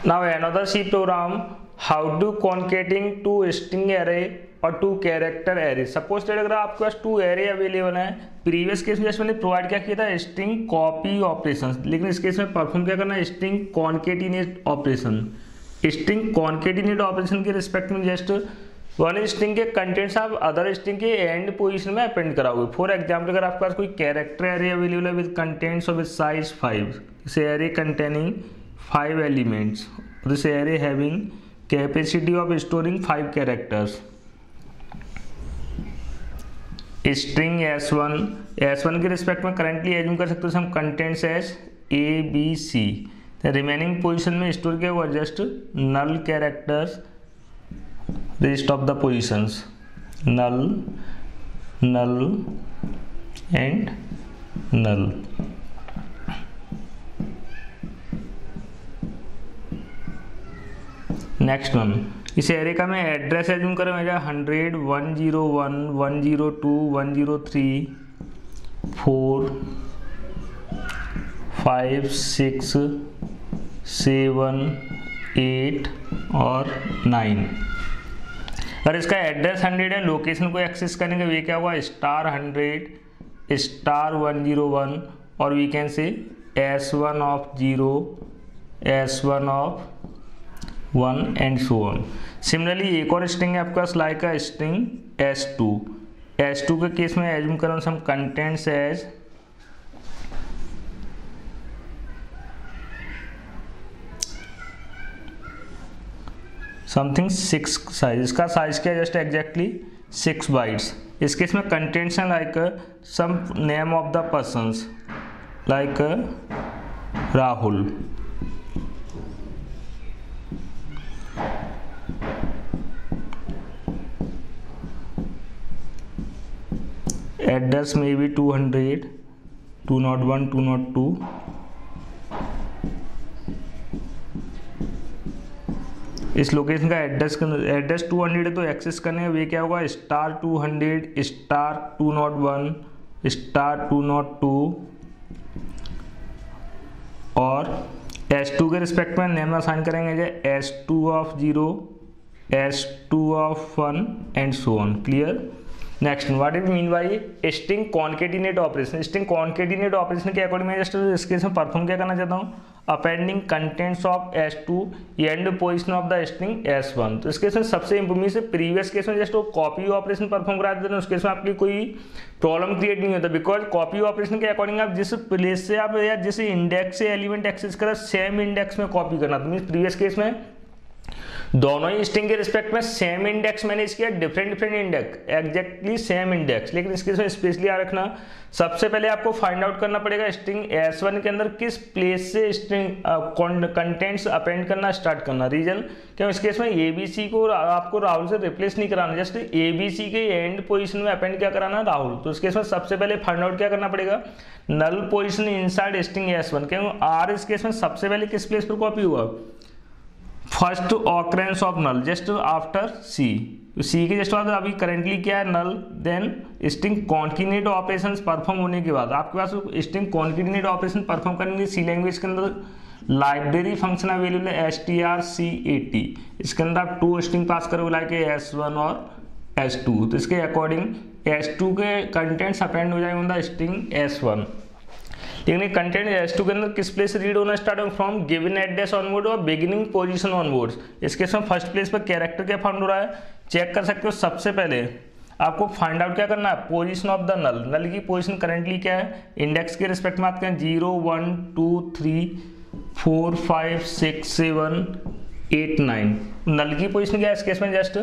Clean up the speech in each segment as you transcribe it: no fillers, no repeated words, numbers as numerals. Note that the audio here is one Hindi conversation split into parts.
Now another C program, how to concatenating two string array और two character array. Suppose that अगर आपके पास टू एरे अवेलेबल है, प्रीवियस केस में जैसे मैंने प्रोवाइड क्या किया था स्ट्रिंग कॉपी ऑपरेशन, लेकिन इस केस में परफॉर्म क्या करना है string concatenate operation. String concatenate operation के रिस्पेक्ट में जस्ट वन स्ट्रिंग के कंटेंट्स आप अदर स्ट्रिंग के एंड पोजीशन में अपेंड कराओगे। फॉर एग्जांपल अगर आपके पास कोई कैरेक्टर एरे अवेलेबल है विद कंटेंट्स और with size 5, this array containing 5 elements, this array having capacity of storing 5 characters. String S1 के रिस्पेक्ट में करंटली एज्यूम कर सकते हो हम contents as ABC, remaining position में स्टोर किया हुआ just null characters rest of the positions, null and null. Next one, इस एरे का मैं एड्रेस एज्यूम करें 100, 101, 102, 103, 4, 5, 6, 7, 8 और 9। अगर इसका एड्रेस 100 है, लोकेशन को एक्सेस करने का वे क्या हुआ *100, *101 और we can say S1 of 0, S1 of 1 and so on. Similarly एक और स्ट्रिंग है आपके पास लाइक अ स्ट्रिंग S2 के केस में एज्यूम करें some contents as something 6 size, इसका साइज क्या है जस्ट एग्जैक्टली 6 बाइट्स। इस केस में कंटेंट्स हैं like some name of the persons like Rahul, address में भी 200, 201, 202, इस लोकेशन का एड्रेस 200 है तो एक्सेस करने का वे क्या होगा *200, *201, *202 और S2 के रिस्पेक्ट में नेम असाइन करेंगे S2 of 0, S2 of 1 and so on. Clear. Next, what it mean by string concatenate operation. String concatenate operation के अकॉर्डिंग मैं जस्ट इस केस में परफॉर्म क्या करना चाहता हूँ appending contents of S2 end position of the string S1। तो इस केस में सबसे इंपोर्टेंट से प्रीवियस केस में जस्ट वो कॉपी ऑपरेशन परफॉर्म करा देते हैं, उस केस में आपकी कोई प्रॉब्लम क्रिएट नहीं होता, बिकॉज कॉपी ऑपरेशन के अकॉर्डिंग आप जिस प्लेस से आप या जिस इंडेक्स से एलिमेंट एक्सेस करा सेम इंडेक्स में कॉपी करना। तो मीन्स प्रीवियस केस में दोनों ही स्ट्रिंग के रिस्पेक्ट में सेम इंडेक्स मैनेज किया, different index exactly same index, लेकिन इसके में स्पेशली याद रखना सबसे पहले आपको फाइंड आउट करना पड़ेगा स्ट्रिंग S1 के अंदर किस प्लेस से स्ट्रिंग कंटेंट्स अपेंड करना स्टार्ट करना। रीजन क्यों, इस केस में ABC को आपको राहुल से रिप्लेस नहीं कराना, जस्ट ABC के एंड पोजीशन में अपेंड क्या कराना राहुल। तो इस केस में सबसे पहले फाइंड आउट क्या करना पड़ेगा नल पोजीशन इनसाइड स्ट्रिंग S1। क्यों R इस केस में सबसे पहले किस प्लेस पर कॉपी हुआ first occurrence of null just after C। तो C के जस्ट बाद अभी करंटली क्या है null, then string concatenate operations perform होने के बाद आपके पास स्ट्रिंग कॉन्केटिनेट ऑपरेशन परफॉर्म करने के C लैंग्वेज के अंदर लाइब्रेरी फंक्शन अवेलेबल है strcat। इसके अंदर आप 2 स्ट्रिंग पास करोगे लाइक S1 और S2। तो इसके अकॉर्डिंग S2 के कंटेंट्स अपेंड हो जाएंगे स्ट्रिंग S1, लेकिन कंटेंट S2 के अंदर किस प्लेस से रीड होना स्टार्ट हो फ्रॉम गिवन एड्रेस ऑनवर्ड और बिगिनिंग पोजीशन ऑनवर्ड्स। इसके में फर्स्ट प्लेस पर कैरेक्टर क्या फाउंड हो रहा है चेक कर सकते हो। सबसे पहले आपको फाइंड आउट क्या करना है पोजीशन ऑफ द नल की पोजीशन करंटली क्या है इंडेक्स के रिस्पेक्ट में आते हैं 0, 1, 2, 3, 4, 5, 6, 7, 8, 9। नल की पोजीशन क्या है इस केस में जस्ट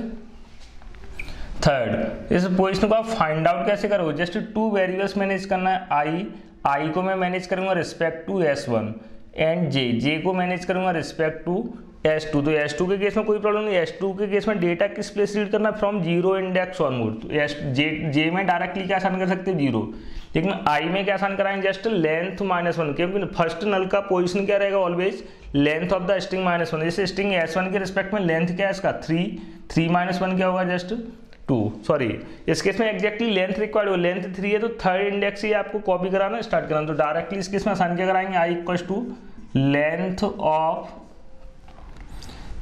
थर्ड। इस पोजीशन को आप फाइंड आउट कैसे करोगे जस्ट 2 वेरिएबल्स मैनेज करना है। I को मैं मैनेज करूंगा respect to S1 and J को मैनेज करूंगा रिस्पेक्ट टू S2। तो S2 के केस में कोई प्रॉब्लम नहीं, S2 के केस में डेटा किस प्लेस रीड करना फ्रॉम 0 इंडेक्स ऑनवर्ड। तो J में डायरेक्टली क्या आसान कर सकते हैं 0, लेकिन I में क्या आसान कराएंगे जस्ट लेंथ -1, क्योंकि फर्स्ट नल का पोजीशन क्या रहेगा always length of the string -1। जैसे स्ट्रिंग S1 के रिस्पेक्ट में लेंथ क्या है इसका 3 -1 क्या होगा जस्ट 2। सॉरी इस केस में एग्जैक्टली लेंथ रिक्वायर्ड हो, लेंथ 3 है तो थर्ड इंडेक्स ही आपको कॉपी कराना स्टार्ट कराना। तो डायरेक्टली इस केस में आसान क्या कराएंगे I equals to length of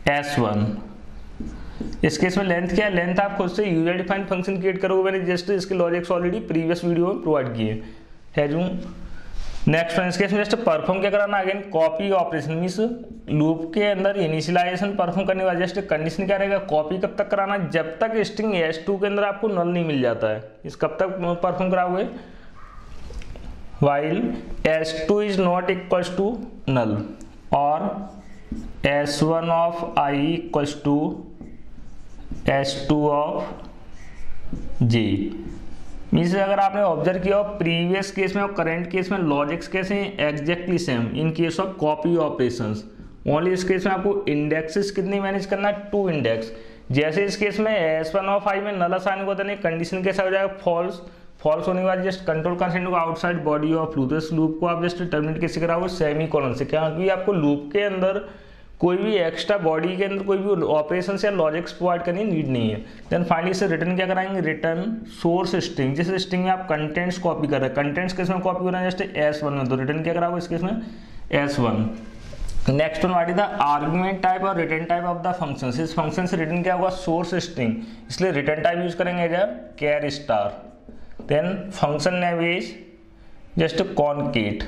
S1। इस केस में लेंथ क्या है, लेंथ आप खुद से यूजर डिफाइंड फंक्शन क्रिएट करोगे, मैंने जस्ट इसके लॉजिक्स ऑलरेडी प्रीवियस वीडियो में प्रोवाइड किए है जो। नेक्स्ट इस केस में जस्ट परफॉर्म क्या कराना, again copy operation means loop के अंदर इनिशियलाइजेशन परफॉर्म करने वाला जस्ट कंडीशन क्या रहेगा, कॉपी कब तक कराना, जब तक स्ट्रिंग S2 के अंदर आपको नल नहीं मिल जाता है। इस कब तक परफॉर्म कराओगे, while S2 is not equals to null और S1 of I equals to S2 of J। Means अगर आपने ऑब्जर्व किया हो प्रीवियस केस में और करंट केस में लॉजिक्स कैसे हैं, exactly same in case of copy operations. Only इस केस में आपको इंडेक्सेस कितनी मैनेज करना है, 2 इंडेक्स। जैसे इस केस में S1 ऑफ I में नल असाइन होता नहीं, कंडीशन कैसा हो जाएगा, फॉल्स। फॉल्स होने के बाद जस्ट कंट्रोल कंसेंट होगा आउटसाइड बॉडी ऑफ लूप। तो इस लूप को आप जस्ट टर्मिनेट कैसे कराओगे, सेमी कोलन से। क्या, क्योंकि आपको लूप के अंदर कोई भी एक्स्ट्रा बॉडी के अंदर कोई भी ऑपरेशन या लॉजिक्स प्रोवाइड करने की नीड नहीं है। देन फाइनली से रिटर्न क्या कराएंगे, रिटर्न सोर्स स्ट्रिंग। जिस स्ट्रिंग में आप कंटेंट्स कॉपी कर रहे हैं, कंटेंट्स किस में कॉपी हो रहे हैं, जस्ट S1 में, तो रिटर्न क्या कराओगे इस केस में S1। Next one what is the argument type और return type of the function. इस फंक्शन से रिटर्न क्या होगा, सोर्स स्ट्रिंग, इसलिए रिटर्न टाइप यूज करेंगे as char star. Then function name is just concat.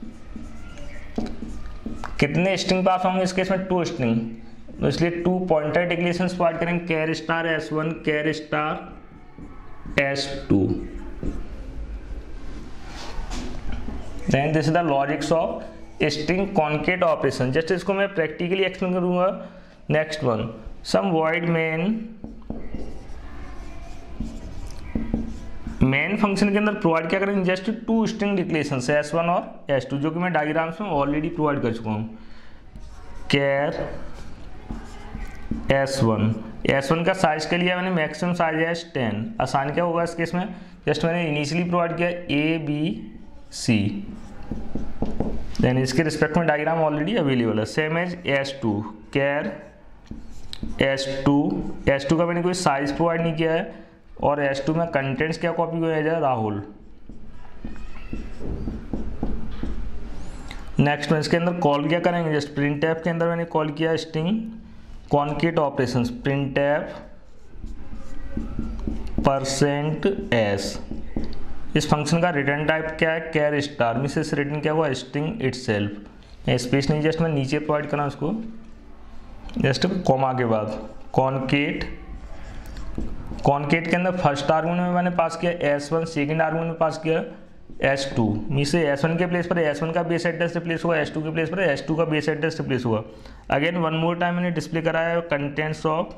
कितने स्ट्रिंग पास होंगे इस केस में, 2 स्ट्रिंग, तो इसलिए 2 पॉइंटर डिक्लेरेशन प्रोवाइड करेंगे, char star S1 char star S2। Then this is the logics of string concat operation. Just इसको मैं प्रैक्टिकली एक्सप्लेन करूंगा। Next one, some void main function के अंदर प्रोवाइड क्या करेंगे, जस्ट 2 स्ट्रिंग डिक्लेरेशन S1 और S2, जो कि मैं डायग्राम्स में ऑलरेडी प्रोवाइड कर चुका हूँ। कैर S1 का साइज के लिए मैंने मैक्सिमम साइज है 10। आसान क्या होगा इस केस में, जस्ट मैंने इनिशियली प्रोवाइड किया A B C। देन इसके रिस्पेक्ट में डायग्राम ऑलरेडी अवेलेबल है। Same as S2 char S2 का मैंने कोई साइज प्रोवाइड नहीं किया है, और S2 में कंटेंट्स क्या कॉपी हुए हैं, राहुल। नेक्स्ट में इसके अंदर कॉल क्या करेंगे, जस्ट प्रिंटफ के अंदर मैंने कॉल किया string concat operations, printf %s। इस फंक्शन का रिटर्न टाइप क्या है, कैर स्टार। मींस इस रिटर्न क्या हुआ, स्ट्रिंग इटसेल्फ। स्पेस नहीं, जस्ट मैं नीचे प्रोवाइड करा उसको, जस्ट कॉमा के बाद कॉनकेट के अंदर फर्स्ट आर्गुमेंट में मैंने पास किया S1, सेकंड आर्गुमेंट में पास किया S2। मींस S1 के प्लेस पर S1 का बेस एड्रेस रिप्लेस हुआ, S2 के प्लेस पर S2 का बेस एड्रेस रिप्लेस हुआ। अगेन वन मोर टाइम मैंने डिस्प्ले कराया contents of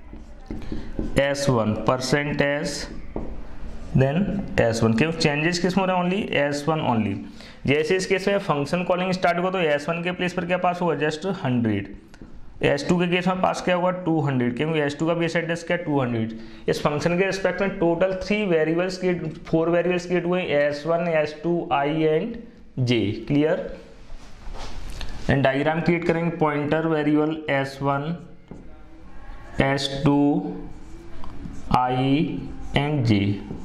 S1 %s then S1। क्यों चेंजेस किस में हो रहा है, ओनली S1 ओनली। जैसे इस केस में फंक्शन कॉलिंग स्टार्ट हुआ तो S1 के प्लेस पर क्या पास हुआ, जस्ट 100। S2 के केस में पास क्या होगा 200, क्योंकि S2 का बेस एड्रेस क्या 200। इस फंक्शन के रिस्पेक्ट में टोटल 4 वेरिएबल्स क्रिएट हुए, S1 S2 I and J। Clear. And diagram create करेंगे, pointer variable S1 S2 I and J।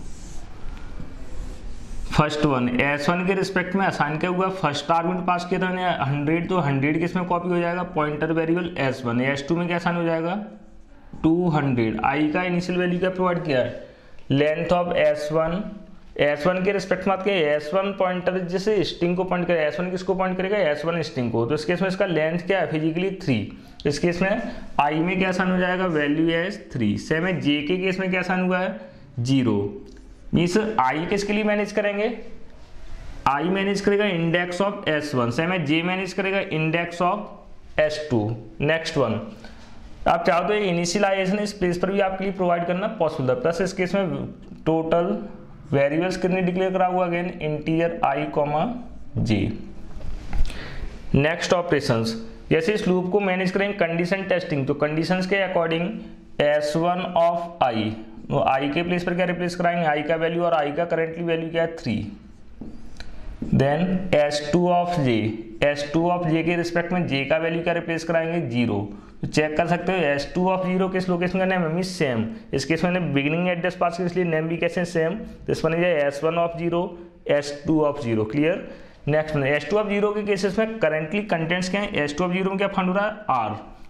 First one S1 के रिस्पेक्ट में असाइन क्या हुआ, फर्स्ट आर्गुमेंट पास किया था मैंने 100, तो 100 किसमें कॉपी हो जाएगा, पॉइंटर वेरिएबल S1। S2 में क्या असाइन हो जाएगा 200। I का इनिशियल वैल्यू क्या प्रोवाइड किया है, लेंथ ऑफ S1 के रिस्पेक्ट में S1 पॉइंटर जैसे स्ट्रिंग को पॉइंट करेगा, S1 किसको पॉइंट करेगा, S1 स्ट्रिंग को। तो इस केस में इसका लेंथ क्या है, फिजिकली 3। इस केस में I में क्या असाइन हो जाएगा, वैल्यू एज 3। सेम है J के केस में क्या असाइन हुआ है, 0। मीन्स I किसके लिए मैनेज करेंगे, I मैनेज करेगा इंडेक्स ऑफ S1। सेम है J मैनेज करेगा index of S2। Next one, आप चाहो तो इनिशियलाइजेशन इस प्लेस पर भी आपके लिए प्रोवाइड करना पॉसिबल है। प्लस इस केस में टोटल वेरिएबल्स कितने डिक्लेयर करा हुआ, again integer I, J। Next operations, जैसे इस लूप को मैनेज करेंगे कंडीशन टेस्टिंग, तो कंडीशंस के अकॉर्डिंग S1 ऑफ I, तो I के प्लेस पर क्या रिप्लेस कराएंगे, I का वैल्यू, और I का करेंटली वैल्यू क्या है 3। देन S2 ऑफ J के रिस्पेक्ट में J का वैल्यू क्या रिप्लेस कराएंगे, 0। तो चेक कर सकते हो S2 ऑफ 0 किस लोकेशन का नेम है, मीन सेम। इस केस में बिगिनिंग एड्रेस पास किया, इसलिए नेम भी कैसे same. This one is S1 of 0 S2 of 0। Clear. Next S2 of 0 के केसेस में करेंटली कंटेंट्स क्या है, S2 ऑफ 0 में क्या फाइंड हो रहा है, R।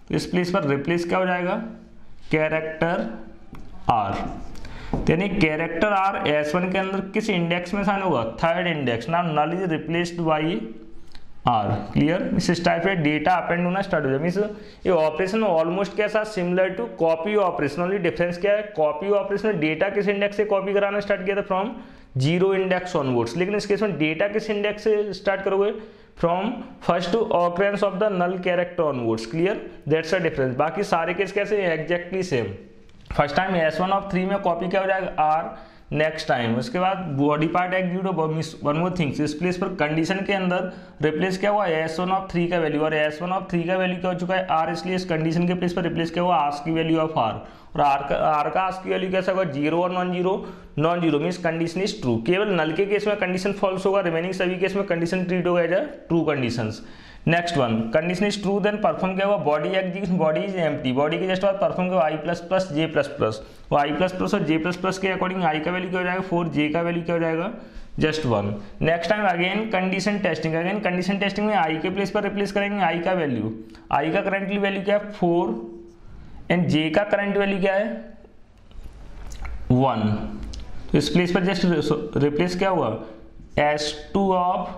तो इस प्लेस पर रिप्लेस क्या हो जाएगा, कैरेक्टर आर। यानी कैरेक्टर आर S1 के अंदर किस इंडेक्स में साइन होगा, third index. Now null is replaced by R. Clear. इस टाइप पे डेटा अपेंड होना स्टार्ट हो जाए। मीन्स ये ऑपरेशन ऑलमोस्ट कैसा, similar to copy operation. Only difference क्या है, कॉपी ऑपरेशन में डेटा किस इंडेक्स से कॉपी कराना स्टार्ट किया था, फ्रॉम 0 इंडेक्स ऑनवर्ड्स। लेकिन इस केस में डेटा किस इंडेक्स से स्टार्ट करोगे, from first occurrence of the null character onwards. Clear, that's a difference. बाकी सारे केस कैसे हैं, exactly same. First time S1 of 3 में कॉपी क्या हो जाएगा, आर। नेक्स्ट टाइम उसके बाद body part execute, one more things, इस प्लेस पर कंडीशन के अंदर रिप्लेस क्या हुआ, S1 ऑफ 3 का वैल्यू, और S1 ऑफ 3 का वैल्यू क्या हो चुका है, आर। इसलिए इस कंडीशन के प्लेस पर रिप्लेस क्या हुआ, आस्क की वैल्यू ऑफ आर। और आर का आस्क की वैल्यू कैसा होगा, 0 और non zero. Non zero means condition is true. केवल नल के केस में कंडीशन फॉल्स होगा, रिमेनिंग सभी केस में कंडीशन ट्रीट होगा as true conditions. Next one, condition is true, then perform क्या हुआ, body execution, body is empty. Body के जस्ट बाद परफॉर्म क्या हुआ, I plus plus J plus plus. वो आई प्लस प्लस और जे प्लस प्लस के अकॉर्डिंग आई का वैल्यू क्या हो जाएगा 4, जे का वैल्यू क्या हो जाएगा just 1। Next time again condition testing, again condition testing में आई के प्लेस पर रिप्लेस करेंगे आई का वैल्यू। आई का करंटली वैल्यू क्या है 4 एंड जे का करंट वैल्यू क्या है 1। तो इस प्लेस पर जस्ट रिप्लेस क्या हुआ, S2 of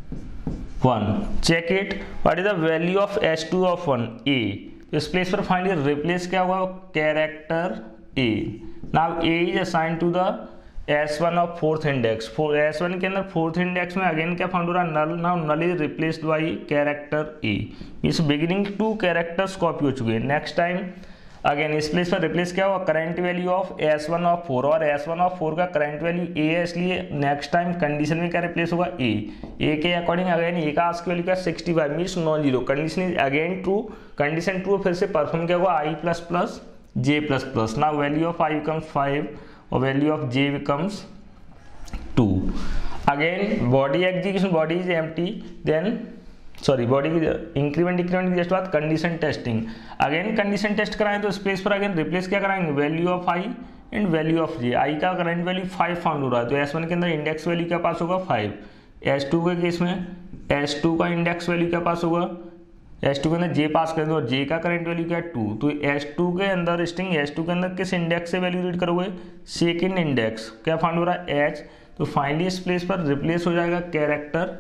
1। Check it, what is the value of S2 of 1, A। इस प्लेस पर फाइनली रिप्लेस क्या हुआ, character A। Now A is assign to the S1 of fourth index. S1 के अंदर फोर्थ इंडेक्स में अगेन क्या फाउंड हो रहा है, null. Now null is replaced by character A। इस बिगिनिंग 2 कैरेक्टर्स कॉपी हो चुके हैं। नेक्स्ट टाइम अगेन इस प्लेस पर रिप्लेस क्या हुआ, current value of S1 of 4, और S1 ऑफ 4 का करंट वैल्यू A है, इसलिए नेक्स्ट टाइम कंडीशन में क्या रिप्लेस होगा, A के अकॉर्डिंग अगेन A का आस्क वैल्यू क्या 65 means non zero. Condition is again true, condition true, फिर से परफॉर्म क्या हुआ, I plus plus J plus plus. Now value of I becomes 5 और value of J becomes 2। Again body execution, body is empty, then sorry body की इंक्रीमेंट डिक्रीमेंट की जस्ट बात condition testing. Again condition test कराएं तो स्पेस पर अगेन रिप्लेस क्या कराएंगे, value of I and value of J. I का करंट वैल्यू 5 फाउंड हो रहा है, तो S1 के अंदर इंडेक्स वैल्यू क्या पास होगा 5। S2 के केस में S2 का इंडेक्स वैल्यू क्या पास होगा, S2 के अंदर जे पास करेंगे और जे का करंट वैल्यू क्या है 2। तो S2 के अंदर स्ट्रिंग S2 के अंदर किस इंडेक्स से वैल्यू रीड करोगे, सेकेंड इंडेक्स। क्या फाउंड हो रहा है H। तो फाइनली इस प्लेस पर रिप्लेस हो जाएगा character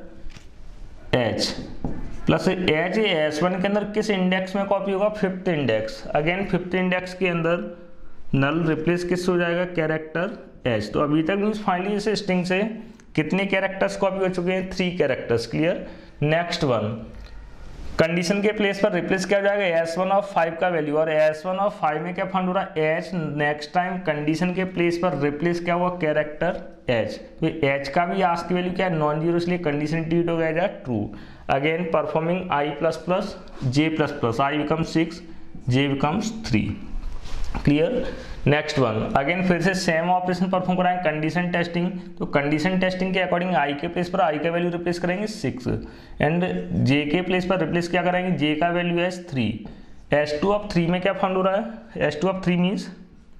H plus H। S1 के अंदर किस इंडेक्स में कॉपी होगा, fifth index. Again fifth index के अंदर नल रिप्लेस किस हो जाएगा, कैरेक्टर H। तो अभी तक मीन्स फाइनली इस स्ट्रिंग से कितने कैरेक्टर्स कॉपी हो चुके हैं, 3 characters. Clear. Next one, condition के प्लेस पर रिप्लेस क्या हो जाएगा, S1 ऑफ 5 का वैल्यू, और S1 ऑफ 5 में क्या फाउंड हो रहा है H। नेक्स्ट टाइम कंडीशन के प्लेस पर रिप्लेस क्या हुआ, कैरेक्टर H। तो H का भी आस्क की वैल्यू क्या है, नॉन जीरो, इसलिए कंडीशन ट्रीट हो गया true. Again performing I plus plus J plus plus, I becomes 6, J becomes 3। Clear. Next one, again फिर से सेम ऑपरेशन परफॉर्म कराएंगे, कंडीशन टेस्टिंग। तो कंडीशन टेस्टिंग के अकॉर्डिंग I के प्लेस पर I का वैल्यू रिप्लेस करेंगे 6 एंड J के प्लेस पर रिप्लेस क्या कराएंगे, J का वैल्यू है 3। S2 ऑफ 3 में क्या फाउंड हो रहा है, S2 of 3 means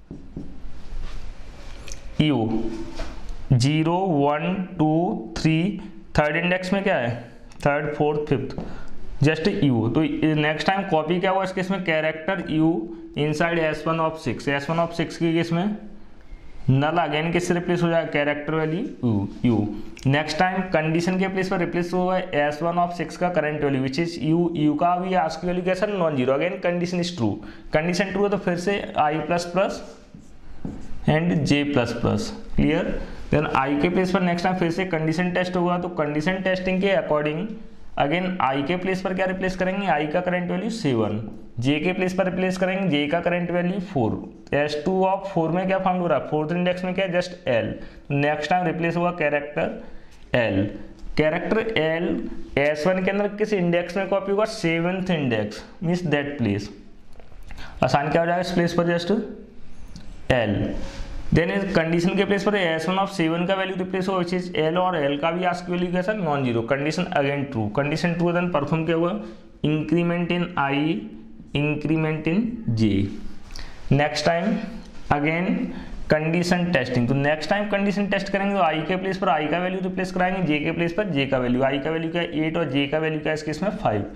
U 0 1 2 3, third index में क्या है, third fourth fifth, just U। तो नेक्स्ट टाइम कॉपी क्या हुआ इस केस में, character U inside S1 of 6। S1 of 6 के केस में नल अगेन किससे रिप्लेस हो जाएगा, character value U। Next time condition के प्लेस पर रिप्लेस हुआ है S1 ऑफ 6 का current value which is U का भी आस्क वैल्यू कैसा, non zero. Again condition is true, condition true है तो फिर से I plus plus and J plus plus. Clear. Then I के प्लेस पर नेक्स्ट टाइम फिर से कंडीशन टेस्ट होगा, तो कंडीशन टेस्टिंग के अकॉर्डिंग अगेन I के प्लेस पर क्या रिप्लेस करेंगे, I का करंट वैल्यू 7, J के प्लेस पर रिप्लेस करेंगे J का करंट वैल्यू 4। S2 ऑफ 4 में क्या फाउंड हो रहा है, फोर्थ इंडेक्स में क्या है, just L। Next time replace होगा character L। Character L S1 के अंदर किस इंडेक्स में कॉपी होगा, 7th index means that place. आसान क्या हो जाएगा इस प्लेस पर, जस्ट L। देन इस कंडीशन के प्लेस पर S1 ऑफ 7 का वैल्यू रिप्लेस होगा विच इज L, और L का भी आस्क वैल्यू कैसा, non zero. Condition again true, condition true then perform क्या हुआ, increment in I, increment in J। Next time again condition testing, तो नेक्स्ट टाइम कंडीशन टेस्ट करेंगे तो I के प्लेस पर I का वैल्यू रिप्लेस कराएंगे, J के प्लेस पर J का वैल्यू। I का वैल्यू क्या है 8 और J का वैल्यू क्या है इस केस में 5।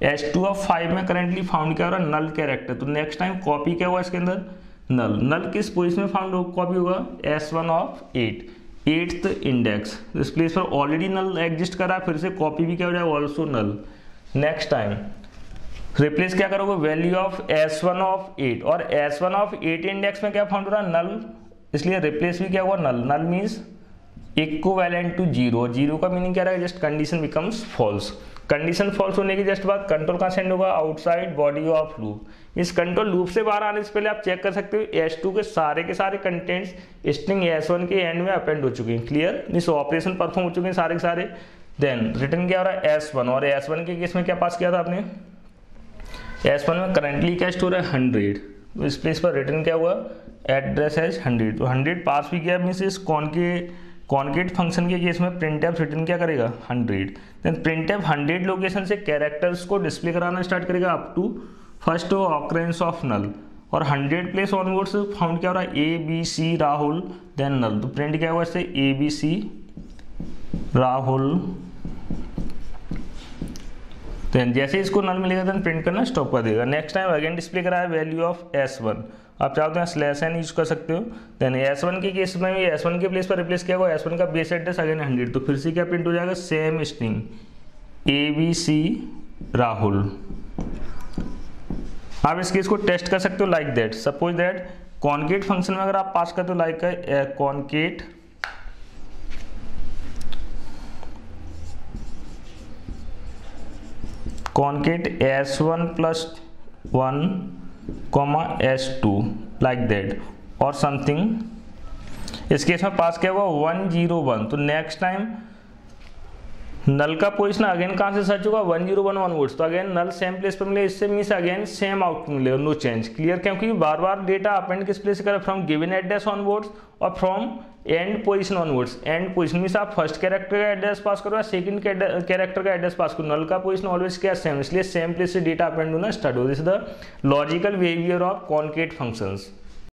S2 ऑफ 5 में करेंटली फाउंड क्या हो रहा है, नल कैरेक्टर। तो नेक्स्ट टाइम कॉपी क्या हुआ इसके अंदर, नल। नल किस पोजीशन में फाउंड कॉपी होगा, S1 ऑफ 8, 8th इंडेक्स। इस प्लेस पर ऑलरेडी नल एग्जिस्ट कर रहा है, फिर से कॉपी भी क्या हो जाएगा, also null. Next time replace क्या करोगे, वैल्यू ऑफ S1 ऑफ 8, और S1 ऑफ 8 इंडेक्स में क्या फाउंड हो रहा है, नल, इसलिए रिप्लेस भी क्या हुआ, null. Null means equivalent to zero. Zero का मीनिंग क्या रहेगा, just condition becomes false. Condition false होने की जस्ट बाद कंट्रोल कहाँ सेंड होगा, आउटसाइड बॉडी ऑफ लूप। इस कंट्रोल लूप से बाहर आने से पहले आप चेक कर सकते हो S2 के सारे कंटेंट्स स्ट्रिंग S1 के एंड में अपेंड हो चुके हैं। क्लियर, इस ऑपरेशन परफॉर्म हो चुके हैं सारे के सारे। देन रिटर्न क्या हो रहा है, S1, और S1 के केस में क्या पास किया था आपने, S1 में करेंटली क्या स्टोर है, 100। तो इस प्लेस पर रिटर्न क्या हुआ, एड्रेस है 100। तो 100 पास भी किया, मीन्स इस कॉन्केट फंक्शन के केस में प्रिंटफ रिटर्न क्या करेगा, 100। देन प्रिंटफ 100 लोकेशन से कैरेक्टर्स को डिस्प्ले कराना स्टार्ट करेगा up to first occurrence of null, और 100 प्लेस ऑनवर्ड्स फाउंड क्या हो रहा है, ABC राहुल, देन नल। तो प्रिंट क्या हुआ इससे, ABC राहुल। देन जैसे इसको नल मिलेगा देन प्रिंट करना स्टॉप कर देगा। नेक्स्ट टाइम अगेन डिस्प्ले कराया वैल्यू ऑफ S1, आप चाहते हैं /n यूज कर सकते हो। देन S1 के केस में भी S1 के प्लेस पर रिप्लेस किया हुआ, S1 का बेस एड्रेस अगेन 100, तो फिर से क्या प्रिंट हो जाएगा, सेम स्ट्रिंग ABC राहुल। आप इस केस को टेस्ट कर सकते हो like that. Suppose that concat function में अगर आप पास करते हो like concat S1 + 1, S2 like that और समथिंग। इस केस में पास किया हुआ 101, तो नेक्स्ट टाइम नल का पोजिशन अगेन कहाँ से सर्च होगा, 101 ऑनवर्ड्स। तो अगेन नल सेम प्लेस पर मिले, इससे मीन्स अगेन सेम आउटपुट मिलेगा, नो चेंज। क्लियर, क्योंकि बार बार डेटा अपेंड किस प्लेस से करें, फ्रॉम गिवन एड्रेस ऑनवर्ड्स और from end position onwards. End position means आप फर्स्ट कैरेक्टर का एड्रेस पास करो या सेकंड कैरेक्टर का एड्रेस पास करो, नल का पोजीशन ऑलवेज क्या सेम, इसलिए सेम प्लेस से डेटा अपेंड होना स्टार्ट हो। This is the logical behaviour of concat functions.